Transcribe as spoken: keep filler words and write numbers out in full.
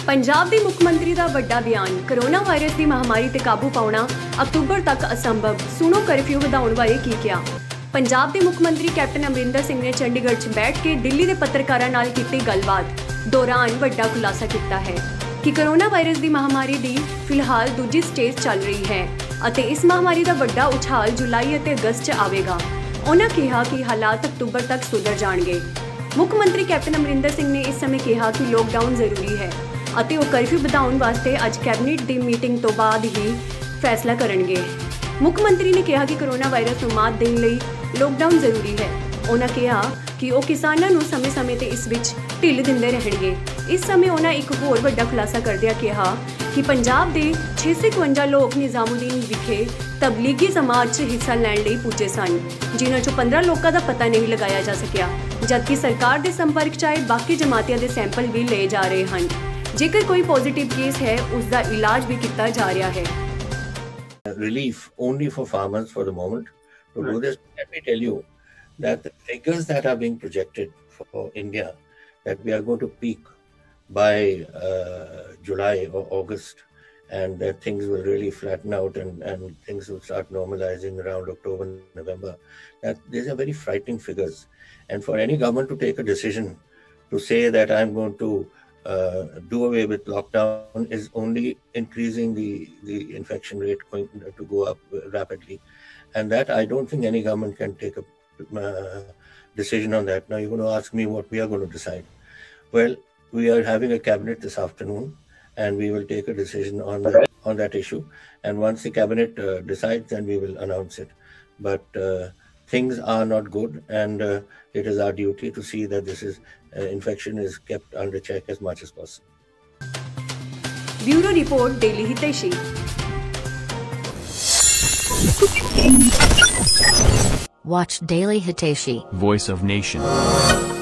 पंजाब के मुख मंत्री का बड़ा बयान। कोरोना वायरस की महामारी ते काबू पाउना अक्तूबर तक असंभव। सुनो कर्फ्यू वधाउण बारे की किया। पंजाब के मुख मंत्री कैप्टन अमरिंदर सिंह ने चंडीगढ़ च बैठ के दिल्ली के पत्रकारां नाल कीती गलबात दौरान बड़ा खुलासा किया है कि कोरोना वायरस की महामारी की फिलहाल दूजी स्टेज चल रही है अते इस महामारी का बड़ा उछाल जुलाई और अगस्त च आवेगा। उन्होंने कहा कि हालात अक्तूबर तक सुधर जाएंगे। मुख मंत्री कैप्टन अमरिंदर सिंह ने इस समय कहा कि लॉकडाउन जरूरी है ਅਤੇ ਉਹ ਕਰਫਿਊ ਵਧਾਉਣ ਵਾਸਤੇ ਅੱਜ ਕੈਬਨਿਟ ਦੀ ਮੀਟਿੰਗ ਤੋਂ ਬਾਅਦ ਹੀ ਫੈਸਲਾ ਕਰਨਗੇ। ਮੁੱਖ ਮੰਤਰੀ ਨੇ ਕਿਹਾ ਕਿ ਕੋਰੋਨਾ ਵਾਇਰਸ ਨੂੰ ਮਾਤ ਦੇਣ ਲਈ ਲੋਕਡਾਊਨ ਜ਼ਰੂਰੀ ਹੈ। ਉਹਨਾਂ ਕਿਹਾ ਕਿ ਉਹ ਕਿਸਾਨਾਂ ਨੂੰ ਸਮੇਂ-ਸਮੇਂ ਤੇ ਇਸ ਵਿੱਚ ਢਿੱਲ ਦਿੰਦੇ ਰਹਿਣਗੇ। ਇਸ ਸਮੇਂ ਉਹਨਾਂ ਇੱਕ ਹੋਰ ਵੱਡਾ ਖੁਲਾਸਾ ਕਰਦਿਆਂ ਕਿਹਾ ਕਿ ਪੰਜਾਬ ਦੇ ਛੇ ਸੌ ਇਕਵੰਜਾ ਲੋਕ ਨਿਜ਼ਾਮੂਦੀਨ ਵਿਖੇ ਤਬਲੀਗੀ ਜਮਾਤ 'ਚ ਹਿੱਸਾ ਲੈਣ ਲਈ ਪੁੱਜੇ ਸਨ, ਜਿਨ੍ਹਾਂ 'ਚੋਂ ਪੰਦਰਾਂ ਲੋਕਾਂ ਦਾ ਪਤਾ ਨਹੀਂ ਲਗਾਇਆ ਜਾ ਸਕਿਆ, ਜਦਕਿ ਸਰਕਾਰ ਦੇ ਸੰਪਰਕ 'ਚ ਆਏ ਬਾਕੀ ਜਮਾਤੀਆਂ ਦੇ ਸੈਂਪਲ ਵੀ ਲਏ ਜਾ ਰਹੇ ਹਨ। जेकर कोई पॉजिटिव केस है उसका इलाज भी किया जा रहा है। Relief only for farmers for the moment. To do this, let me tell you that the figures that are being projected for India, that we are going to peak by uh, July or August, and that things will really flatten out and, and things will start normalizing around October, November. That these are very frightening figures. And for any government to take a decision to say that I'm going to Uh, do away with lockdown is only increasing the, the infection rate going to go up rapidly. And that I don't think any government can take a uh, decision on that. Now you're going to ask me what we are going to decide. Well, we are having a cabinet this afternoon and we will take a decision on that, on that issue. And once the cabinet uh, decides, then we will announce it. But uh, things are not good, and uh, it is our duty to see that this is uh, infection is kept under check as much as possible. Bureau Report, Daily Hiteshi. Watch Daily Hiteshi, Voice of Nation.